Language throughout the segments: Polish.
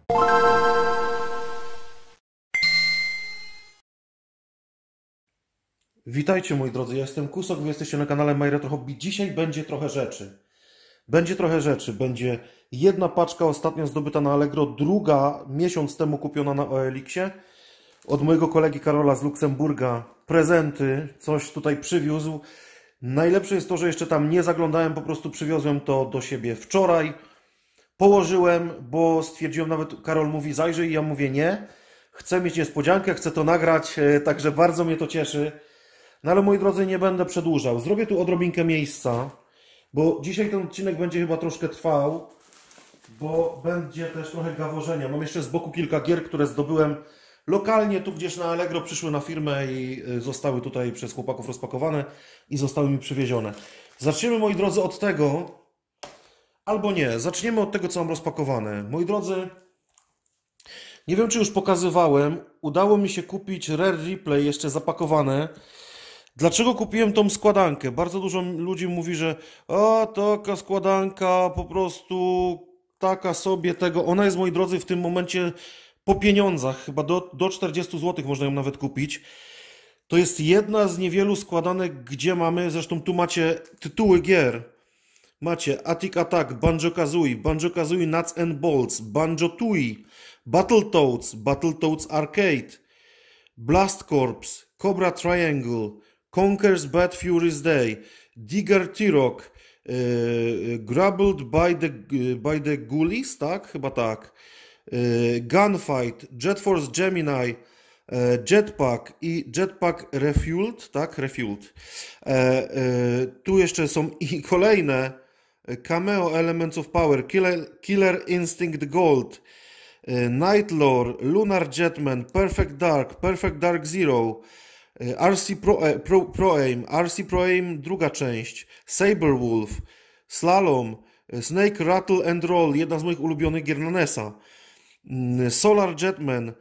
Witajcie moi drodzy, ja jestem Kusok, wy jesteście na kanale My Retro Hobby. Dzisiaj będzie trochę rzeczy. Będzie jedna paczka ostatnio zdobyta na Allegro, druga miesiąc temu kupiona na OLX-ie. Od mojego kolegi Karola z Luksemburga prezenty, coś tutaj przywiózł. Najlepsze jest to, że jeszcze tam nie zaglądałem, po prostu przywiozłem to do siebie wczoraj. Położyłem, bo stwierdziłem, nawet Karol mówi zajrzyj, ja mówię nie. Chcę mieć niespodziankę, chcę to nagrać, także bardzo mnie to cieszy. No ale moi drodzy, nie będę przedłużał. Zrobię tu odrobinkę miejsca, bo dzisiaj ten odcinek będzie chyba troszkę trwał, bo będzie też trochę gaworzenia. Mam jeszcze z boku kilka gier, które zdobyłem lokalnie, tu gdzieś na Allegro, przyszły na firmę i zostały tutaj przez chłopaków rozpakowane i zostały mi przywiezione. Zaczniemy, moi drodzy, od tego, albo nie, zaczniemy od tego, co mam rozpakowane. Moi drodzy, nie wiem, czy już pokazywałem, udało mi się kupić Rare Replay jeszcze zapakowane. Dlaczego kupiłem tą składankę? Bardzo dużo ludzi mówi, że taka składanka po prostu taka sobie tego. Ona jest, moi drodzy, w tym momencie po pieniądzach, chyba do 40 zł można ją nawet kupić. To jest jedna z niewielu składanek, gdzie mamy, zresztą tu macie tytuły gier. Macie Attic Attack, Banjo-Kazooie Nuts and Bolts, Banjo-Tooie, Battletoads Arcade, Blast Corps, Cobra Triangle, Conker's Bad Furious Day, Digger T-Rock, Grappled by the Ghoulies, tak? Chyba tak. Gunfight, Jet Force Gemini, Jetpack i Jetpack Refueled, tak? Refueled. Tu jeszcze są i kolejne Cameo Elements of Power, Killer Instinct Gold, Nightlore, Lunar Jetman, Perfect Dark Zero, RC Pro Aim, RC Pro Aim druga część, Saberwolf, Slalom, Snake Rattle and Roll, jedna z moich ulubionych gier na NES-a, Solar Jetman,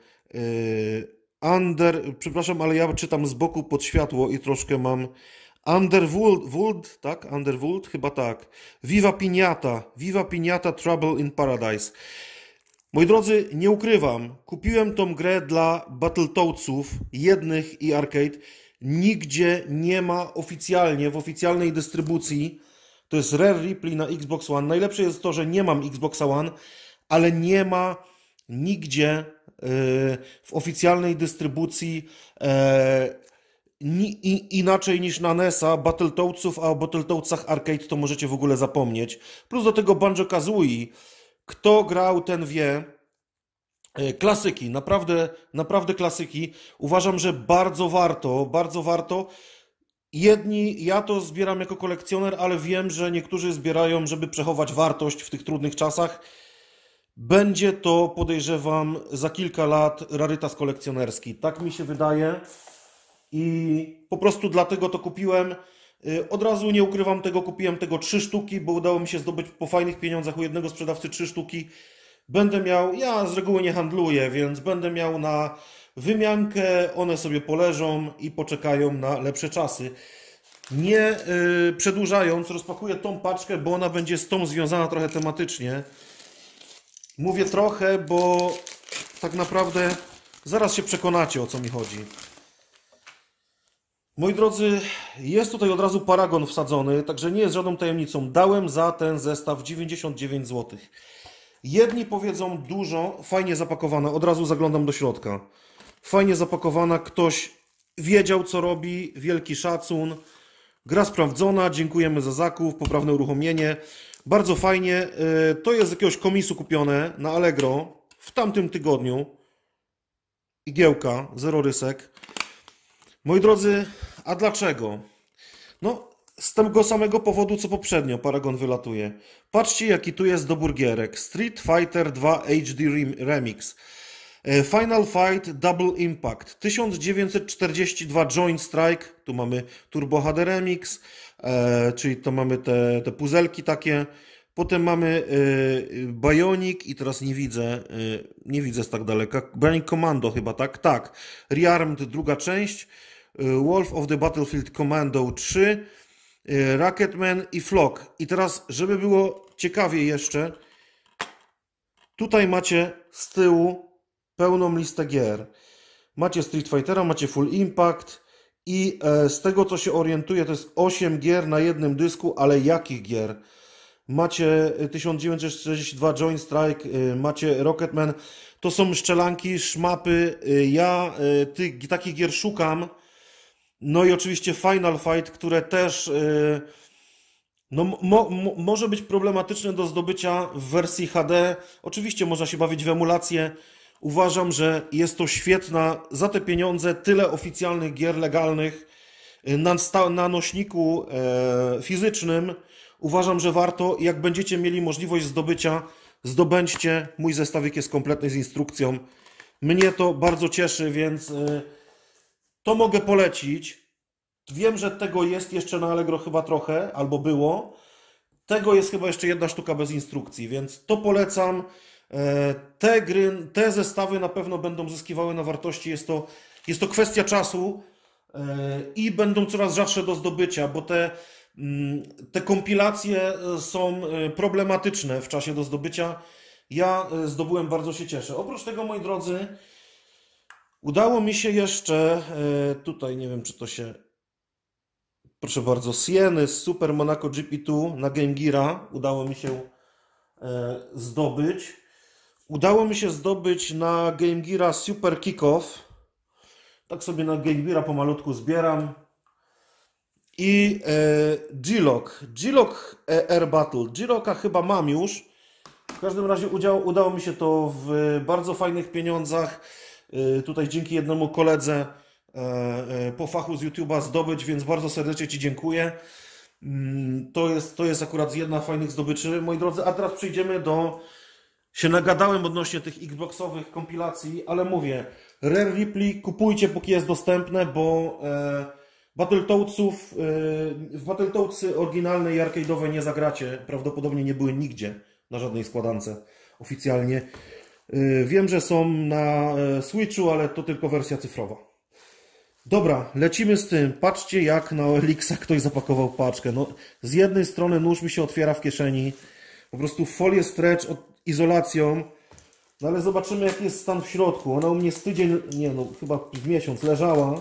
przepraszam, ale ja czytam z boku pod światło i troszkę mam Underworld, tak? Underworld, chyba tak. Viva Pinata Trouble in Paradise. Moi drodzy, nie ukrywam, kupiłem tą grę dla Battletoadsów, jednych i arcade. Nigdzie nie ma oficjalnie, w oficjalnej dystrybucji. To jest Rare Replay na Xbox One. Najlepsze jest to, że nie mam Xboxa One, ale nie ma nigdzie w oficjalnej dystrybucji inaczej niż na NES-a Battletoadsów, a o Battletoadsach arcade to możecie w ogóle zapomnieć. Plus do tego Banjo-Kazooie. Kto grał, ten wie. Klasyki, naprawdę klasyki. Uważam, że bardzo warto. Ja to zbieram jako kolekcjoner, ale wiem, że niektórzy zbierają, żeby przechować wartość w tych trudnych czasach. Będzie to, podejrzewam, za kilka lat rarytas kolekcjonerski. Tak mi się wydaje. I po prostu dlatego to kupiłem. Od razu nie ukrywam tego, kupiłem tego 3 sztuki, bo udało mi się zdobyć po fajnych pieniądzach u jednego sprzedawcy 3 sztuki. Będę miał, ja z reguły nie handluję, więc będę miał na wymiankę, one sobie poleżą i poczekają na lepsze czasy. Nie przedłużając, rozpakuję tą paczkę, bo ona będzie z tą związana trochę tematycznie. Mówię trochę, bo tak naprawdę zaraz się przekonacie, o co mi chodzi. Moi drodzy, jest tutaj od razu paragon wsadzony, także nie jest żadną tajemnicą. Dałem za ten zestaw 99 zł. Jedni powiedzą dużo, fajnie zapakowana, od razu zaglądam do środka. Fajnie zapakowana, ktoś wiedział, co robi, wielki szacun. Gra sprawdzona, dziękujemy za zakup, poprawne uruchomienie. Bardzo fajnie, to jest z jakiegoś komisu kupione na Allegro w tamtym tygodniu. Igiełka, 0 rysek. Moi drodzy, a dlaczego? No, z tego samego powodu, co poprzednio Paragon wylatuje. Patrzcie, jaki tu jest dobór gierek. Street Fighter 2 HD Remix. Final Fight Double Impact. 1942 Joint Strike. Tu mamy Turbo HD Remix, czyli to mamy te puzelki takie. Potem mamy Bionic i teraz nie widzę z tak daleka. Bionic Commando chyba, tak? Tak. Rearmed druga część. Wolf of the Battlefield Commando 3, Rocketman i Flock. I teraz, żeby było ciekawie jeszcze, Tutaj macie z tyłu pełną listę gier. Macie Street Fightera, macie Full Impact i z tego co się orientuję to jest 8 gier na jednym dysku, ale jakich gier? Macie 1942 Joint Strike, macie Rocketman. To są szczelanki, szmapy. Ja takich gier szukam. No i oczywiście Final Fight, które też no, może być problematyczne do zdobycia w wersji HD. Oczywiście można się bawić w emulację. Uważam, że jest to świetna, za te pieniądze, tyle oficjalnych gier legalnych na nośniku fizycznym. Uważam, że warto. Jak będziecie mieli możliwość zdobycia, zdobędźcie. Mój zestawik jest kompletny z instrukcją. Mnie to bardzo cieszy, więc to mogę polecić. Wiem, że tego jest jeszcze na Allegro chyba trochę, albo było. Tego jest chyba jeszcze jedna sztuka bez instrukcji, więc to polecam. Te gry, te zestawy na pewno będą zyskiwały na wartości. Jest to kwestia czasu i będą coraz rzadsze do zdobycia, bo te kompilacje są problematyczne w czasie do zdobycia. Ja zdobyłem, bardzo się cieszę. Oprócz tego, moi drodzy, udało mi się jeszcze, tutaj nie wiem, czy to się, proszę bardzo, Sieny z Super Monaco GP2 na Game Geara udało mi się zdobyć. Udało mi się zdobyć na Game Geara Super Kickoff. Tak sobie na Game Geara pomalutku zbieram. I G-Lock Air Battle. G-Locka chyba mam już. W każdym razie udało mi się to w bardzo fajnych pieniądzach. Tutaj dzięki jednemu koledze po fachu z YouTube'a zdobyć, więc bardzo serdecznie Ci dziękuję. To jest akurat jedna z fajnych zdobyczy, moi drodzy. A teraz przejdziemy do... Się nagadałem odnośnie tych Xboxowych kompilacji, ale mówię, Rare Replay kupujcie, póki jest dostępne, bo Battletoadsów, w Battletoadsy oryginalne i arcade'owe nie zagracie. Prawdopodobnie nie były nigdzie na żadnej składance oficjalnie. Wiem, że są na Switchu, ale to tylko wersja cyfrowa. Dobra, lecimy z tym. Patrzcie, jak na OLX-a ktoś zapakował paczkę. No, z jednej strony nóż mi się otwiera w kieszeni, po prostu folię stretch izolacją, no ale zobaczymy, jaki jest stan w środku. Ona u mnie z tydzień, nie no, chyba w miesiąc leżała.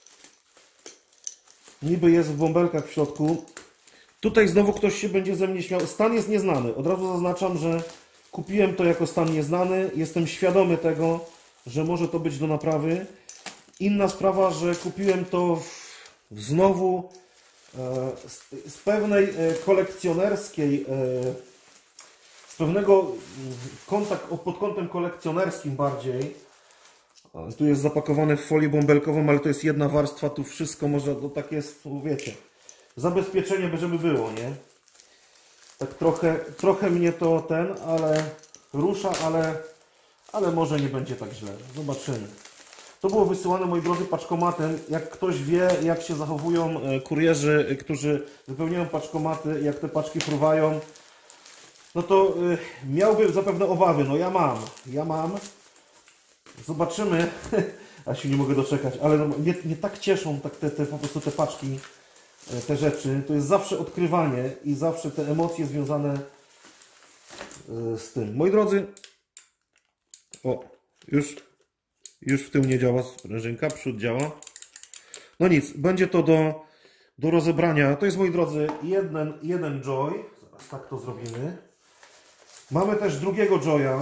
Niby jest w bąbelkach w środku. Tutaj znowu ktoś się będzie ze mnie śmiał. Stan jest nieznany. Od razu zaznaczam, że kupiłem to jako stan nieznany. Jestem świadomy tego, że może to być do naprawy. Inna sprawa, że kupiłem to znowu z pewnej kolekcjonerskiej, z pewnego pod kątem kolekcjonerskim bardziej. Tu jest zapakowane w folię bąbelkową, ale to jest jedna warstwa, tu wszystko może, to tak jest, wiecie, zabezpieczenie, żeby było, nie? Tak trochę mnie to ale rusza, ale może nie będzie tak źle. Zobaczymy. To było wysyłane, moi drodzy, paczkomatem. Jak ktoś wie, jak się zachowują kurierzy, którzy wypełniają paczkomaty, jak te paczki fruwają, no to miałby zapewne obawy. No ja mam. Zobaczymy. Ja się nie mogę doczekać, ale mnie tak cieszą po prostu te paczki, te rzeczy. To jest zawsze odkrywanie i zawsze te emocje związane z tym. Moi drodzy, o, już w tył nie działa sprężynka, przód działa. No nic, będzie to do rozebrania. To jest, moi drodzy, jeden Joy. Zaraz tak to zrobimy. Mamy też drugiego Joya.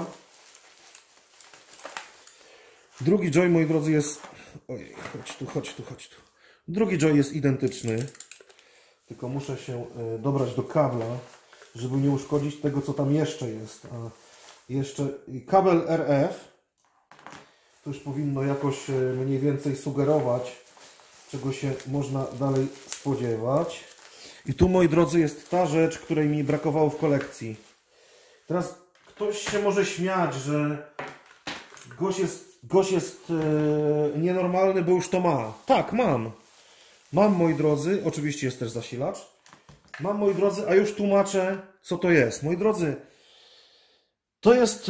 Drugi Joy, moi drodzy, jest... Ojej, chodź tu. Drugi Joy jest identyczny. Tylko muszę się dobrać do kabla, żeby nie uszkodzić tego, co tam jeszcze jest. A jeszcze kabel RF. To już powinno jakoś mniej więcej sugerować, czego się można dalej spodziewać. I tu, moi drodzy, jest ta rzecz, której mi brakowało w kolekcji. Teraz ktoś się może śmiać, że gość jest nienormalny, bo już to ma. Tak, mam. Mam, moi drodzy, oczywiście jest też zasilacz. Mam, moi drodzy, a już tłumaczę, co to jest. Moi drodzy, to jest...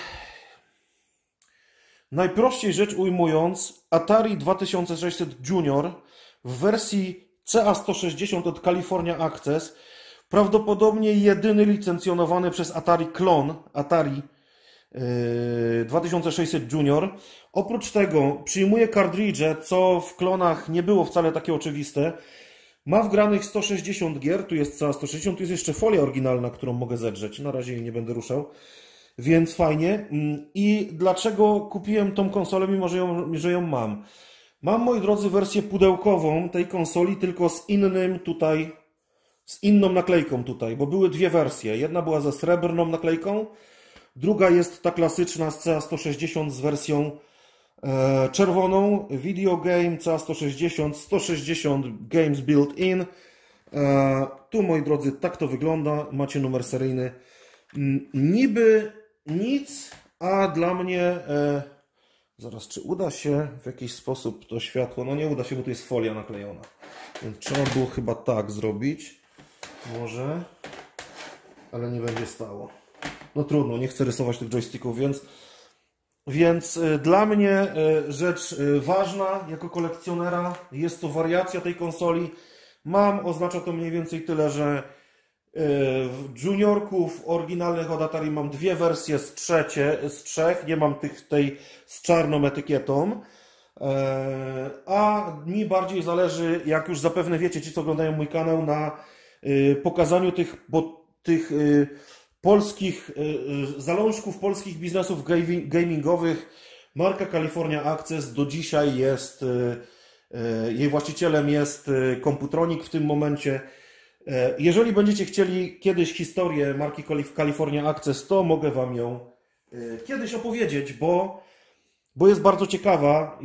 Najprościej rzecz ujmując, Atari 2600 Junior w wersji CA160 od California Access, prawdopodobnie jedyny licencjonowany przez Atari klon Atari 2600 Junior. Oprócz tego przyjmuje kartridże, co w klonach nie było wcale takie oczywiste. Ma wgranych 160 gier, tu jest cała 160, tu jest jeszcze folia oryginalna, którą mogę zedrzeć. Na razie jej nie będę ruszał, więc fajnie. I dlaczego kupiłem tą konsolę, mimo że ją mam? Mam, moi drodzy, wersję pudełkową tej konsoli, tylko z inną naklejką tutaj, bo były dwie wersje. Jedna była ze srebrną naklejką, druga jest ta klasyczna z CA160 z wersją czerwoną. Video Game CA160, 160 Games Built-in. Tu, moi drodzy, tak to wygląda. Macie numer seryjny. Niby nic, a dla mnie... Zaraz, czy uda się w jakiś sposób to światło? No nie uda się, bo tu jest folia naklejona. Więc trzeba było chyba tak zrobić. Może. Ale nie będzie stało. No trudno, nie chcę rysować tych joysticków, więc dla mnie rzecz ważna jako kolekcjonera jest to wariacja tej konsoli. Oznacza to mniej więcej tyle, że juniorków oryginalnych od Atari mam dwie wersje z trzech, nie mam tej z czarną etykietą, a mi bardziej zależy, jak już zapewne wiecie, ci co oglądają mój kanał, na pokazaniu tych polskich zalążków polskich biznesów gamingowych. Marka California Access do dzisiaj jest, jej właścicielem jest Computronic w tym momencie. Jeżeli będziecie chcieli kiedyś historię marki California Access, to mogę Wam ją kiedyś opowiedzieć, bo jest bardzo ciekawa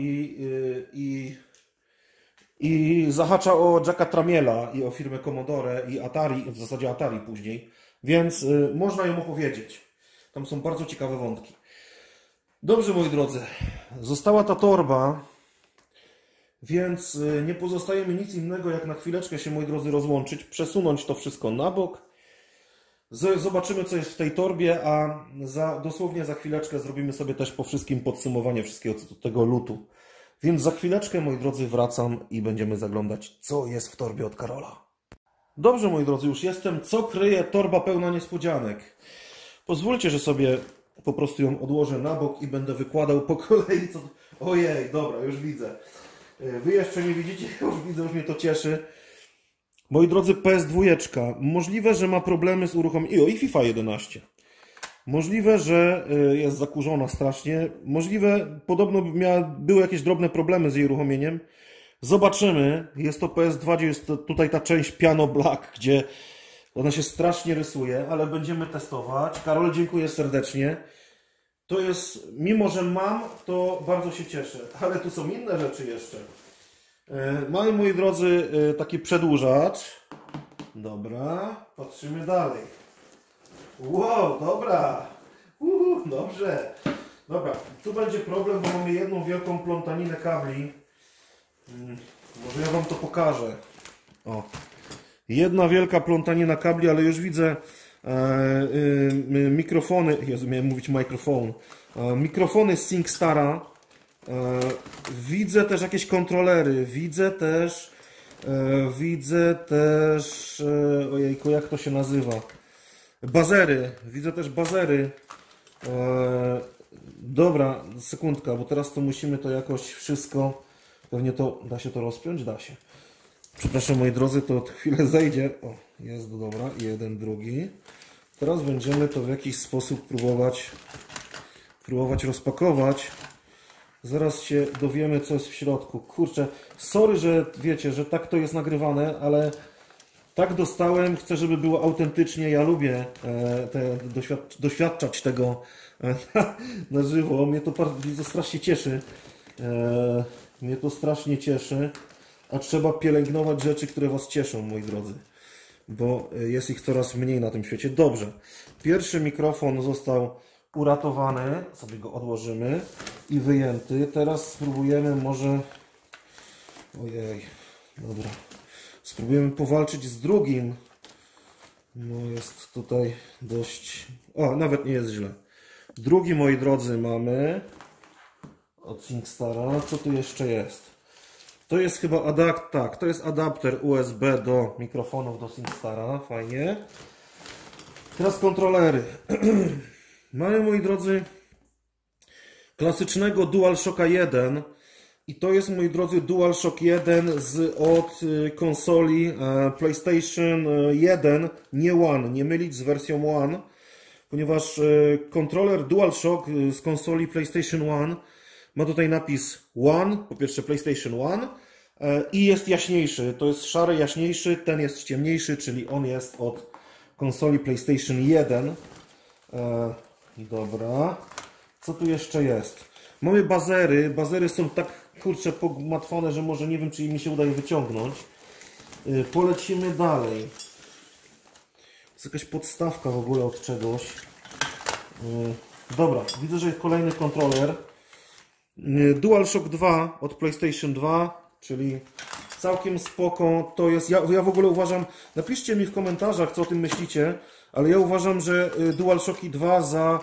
i zahacza o Jacka Tramiela i o firmę Commodore i Atari, w zasadzie Atari później, więc można ją opowiedzieć. Tam są bardzo ciekawe wątki. Dobrze, moi drodzy, została ta torba, więc nie pozostaje mi nic innego, jak na chwileczkę się, moi drodzy, rozłączyć, przesunąć to wszystko na bok. Zobaczymy, co jest w tej torbie, a dosłownie za chwileczkę zrobimy sobie też po wszystkim podsumowanie wszystkiego tego lutu. Więc za chwileczkę, moi drodzy, wracam i będziemy zaglądać, co jest w torbie od Karola. Dobrze, moi drodzy, już jestem. Co kryje torba pełna niespodzianek? Pozwólcie, że sobie po prostu ją odłożę na bok i będę wykładał po kolei. Ojej, dobra, już widzę. Wy jeszcze nie widzicie, już widzę, już mnie to cieszy. Moi drodzy, PS2. Możliwe, że ma problemy z uruchomieniem. I FIFA 11. Możliwe, że jest zakurzona strasznie. Możliwe, podobno były jakieś drobne problemy z jej uruchomieniem. Zobaczymy. Jest to PS2, gdzie jest tutaj ta część Piano Black, gdzie ona się strasznie rysuje, ale będziemy testować. Karol, dziękuję serdecznie. To jest, mimo że mam, to bardzo się cieszę. Ale tu są inne rzeczy jeszcze. Mamy, moi drodzy, taki przedłużacz. Dobra, patrzymy dalej. Wow, dobra. Dobrze. Dobra, tu będzie problem, bo mamy jedną wielką plątaninę kabli. Może ja Wam to pokażę. O. Jedna wielka plątanina kabli, ale już widzę mikrofony. Jezu, miałem mówić mikrofon. Mikrofony z SingStara. Widzę też jakieś kontrolery. Widzę też ojejku, jak to się nazywa? Bazery. Widzę też bazery. Dobra, sekundka, bo teraz to musimy to jakoś wszystko... Pewnie to... Da się to rozpiąć? Da się. Przepraszam, moi drodzy, to chwilę zejdzie. O, jest, dobra. Jeden, drugi. Teraz będziemy to w jakiś sposób próbować rozpakować. Zaraz się dowiemy, co jest w środku. Kurczę, sorry, że wiecie, że tak to jest nagrywane, ale tak dostałem. Chcę, żeby było autentycznie. Ja lubię doświadczać tego na żywo. Mnie to strasznie cieszy. Mnie to strasznie cieszy. A trzeba pielęgnować rzeczy, które Was cieszą, moi drodzy. Bo jest ich coraz mniej na tym świecie. Dobrze. Pierwszy mikrofon został uratowany. Sobie go odłożymy. I wyjęty. Teraz spróbujemy może... Ojej. Dobra. Spróbujemy powalczyć z drugim. No jest tutaj dość... O, nawet nie jest źle. Drugi, moi drodzy, mamy od SingStara. Co tu jeszcze jest? To jest chyba tak, to jest adapter USB do mikrofonów do SingStara. Fajnie. Teraz kontrolery. Mamy, moi drodzy, klasycznego DualShocka 1 i to jest, moi drodzy, DualShock 1 od konsoli PlayStation 1, nie One, nie mylić z wersją One, ponieważ kontroler DualShock z konsoli PlayStation 1 ma tutaj napis One, po pierwsze PlayStation 1 i jest jaśniejszy, to jest szary, jaśniejszy, ten jest ciemniejszy, czyli on jest od konsoli PlayStation 1. Dobra, co tu jeszcze jest? Mamy bazery, bazery są tak, kurczę, pogmatwane, że może nie wiem, czy mi się uda je wyciągnąć. Polecimy dalej. Jest jakaś podstawka w ogóle od czegoś. Dobra, widzę, że jest kolejny kontroler. DualShock 2 od PlayStation 2, czyli całkiem spoko. To jest, ja w ogóle uważam, napiszcie mi w komentarzach, co o tym myślicie, ale ja uważam, że DualShocki 2 za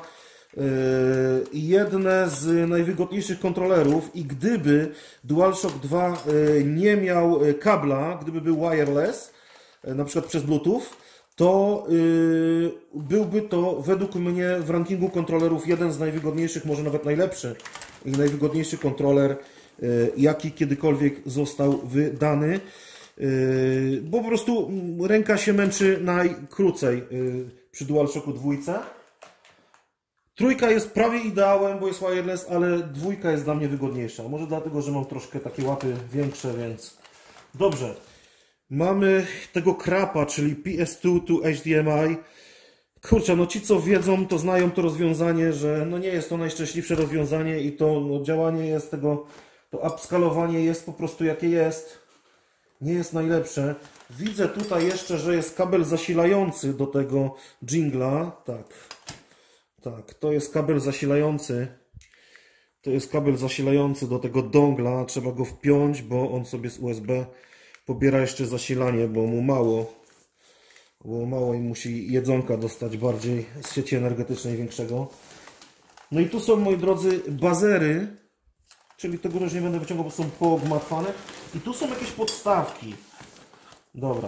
jedne z najwygodniejszych kontrolerów i gdyby DualShock 2 nie miał kabla, gdyby był wireless, na przykład przez Bluetooth, to byłby to według mnie w rankingu kontrolerów jeden z najwygodniejszych, może nawet najlepszy i najwygodniejszy kontroler, jaki kiedykolwiek został wydany, bo po prostu ręka się męczy najkrócej przy DualShocku 2. Trójka jest prawie ideałem, bo jest wireless, ale dwójka jest dla mnie wygodniejsza. Może dlatego, że mam troszkę takie łapy większe, więc dobrze. Mamy tego krapa, czyli PS2 to HDMI. Kurczę, no ci co wiedzą, to znają to rozwiązanie, że no nie jest to najszczęśliwsze rozwiązanie i to no, działanie jest tego, to upskalowanie jest po prostu jakie jest. Nie jest najlepsze. Widzę tutaj jeszcze, że jest kabel zasilający do tego jingla. Tak, to jest kabel zasilający. To jest kabel zasilający do tego dongla. Trzeba go wpiąć, bo on sobie z USB pobiera jeszcze zasilanie, bo mu mało. Bo mało i musi jedzonka dostać bardziej z sieci energetycznej większego. No i tu są, moi drodzy, bazery, czyli tego też nie będę wyciągał, bo są pogmatwane. I tu są jakieś podstawki. Dobra.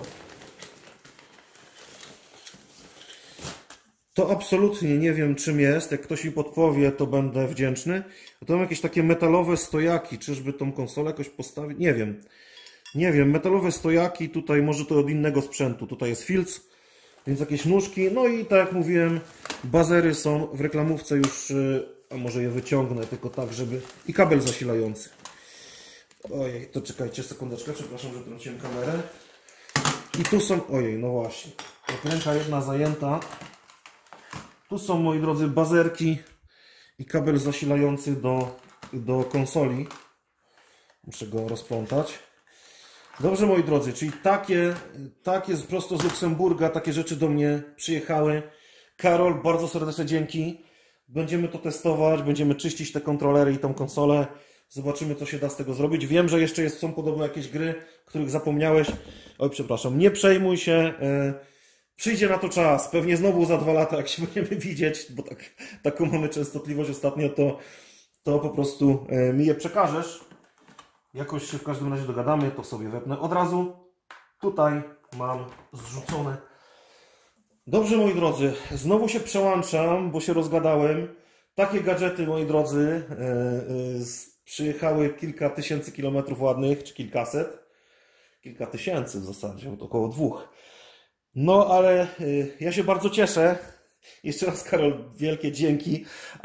To absolutnie nie wiem, czym jest. Jak ktoś mi podpowie, to będę wdzięczny. To mam jakieś takie metalowe stojaki. Czyżby tą konsolę jakoś postawić? Nie wiem. Nie wiem. Metalowe stojaki. Tutaj może to od innego sprzętu. Tutaj jest Fields, więc jakieś nóżki. No i tak jak mówiłem, bazery są w reklamówce już. A może je wyciągnę tylko tak, żeby... I kabel zasilający. Ojej, to czekajcie sekundeczkę. Przepraszam, że trąciłem kamerę. I tu są... Ojej, no właśnie. Jak ręka jedna zajęta. Tu są, moi drodzy, bazerki i kabel zasilający do konsoli. Muszę go rozplątać. Dobrze, moi drodzy, czyli takie prosto z Luksemburga, takie rzeczy do mnie przyjechały. Karol, bardzo serdeczne dzięki. Będziemy to testować, będziemy czyścić te kontrolery i tą konsolę. Zobaczymy, co się da z tego zrobić. Wiem, że jeszcze są podobno jakieś gry, których zapomniałeś. Oj, przepraszam, nie przejmuj się. Przyjdzie na to czas, pewnie znowu za 2 lata, jak się będziemy widzieć, bo taką mamy częstotliwość ostatnio, to po prostu mi je przekażesz. Jakoś się w każdym razie dogadamy, to sobie wepnę od razu. Tutaj mam zrzucone. Dobrze, moi drodzy, znowu się przełączam, bo się rozgadałem. Takie gadżety, moi drodzy, przyjechały kilka tysięcy kilometrów ładnych, czy kilkaset. Kilka tysięcy w zasadzie, około 2. No, ale ja się bardzo cieszę. Jeszcze raz, Karol, wielkie dzięki.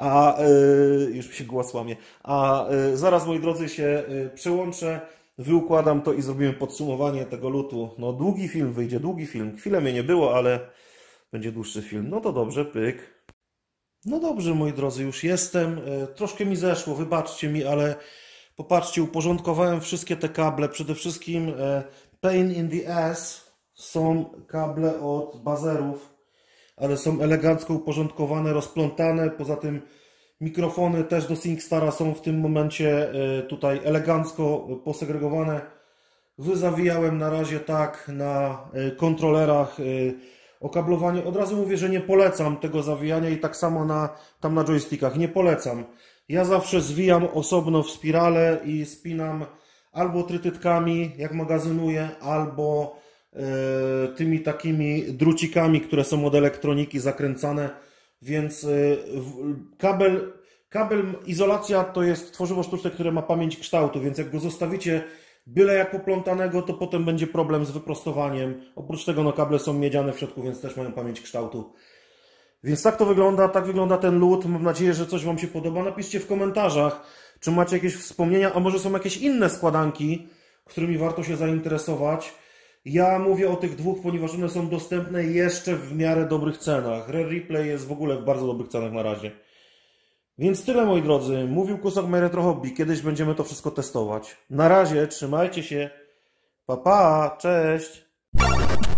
Już mi się głos łamie. Zaraz, moi drodzy, się przełączę, wyukładam to i zrobimy podsumowanie tego lutu. No, długi film wyjdzie, długi film. Chwilę mnie nie było, ale będzie dłuższy film. No to dobrze, pyk. No dobrze, moi drodzy, już jestem. Troszkę mi zeszło, wybaczcie mi, ale popatrzcie, uporządkowałem wszystkie te kable. Przede wszystkim pain in the ass. Są kable od bazerów, ale są elegancko uporządkowane, rozplątane. Poza tym mikrofony też do SingStara są w tym momencie tutaj elegancko posegregowane. Wyzawijałem na razie tak na kontrolerach okablowanie. Od razu mówię, że nie polecam tego zawijania i tak samo tam na joystickach. Nie polecam. Ja zawsze zwijam osobno w spirale i spinam albo trytytkami, jak magazynuję, albo tymi takimi drucikami, które są od elektroniki zakręcane, więc Kabel izolacja to jest tworzywo sztuczne, które ma pamięć kształtu, więc jak go zostawicie byle jak poplątanego, to potem będzie problem z wyprostowaniem. Oprócz tego no, kable są miedziane w środku, więc też mają pamięć kształtu. Więc tak to wygląda, tak wygląda ten lód. Mam nadzieję, że coś Wam się podoba. Napiszcie w komentarzach, czy macie jakieś wspomnienia, a może są jakieś inne składanki, którymi warto się zainteresować. Ja mówię o tych dwóch, ponieważ one są dostępne jeszcze w miarę dobrych cenach. Rare Replay jest w ogóle w bardzo dobrych cenach na razie. Więc tyle, moi drodzy. Mówił Kusok My Retro Hobby. Kiedyś będziemy to wszystko testować. Na razie, trzymajcie się. Pa, pa, cześć.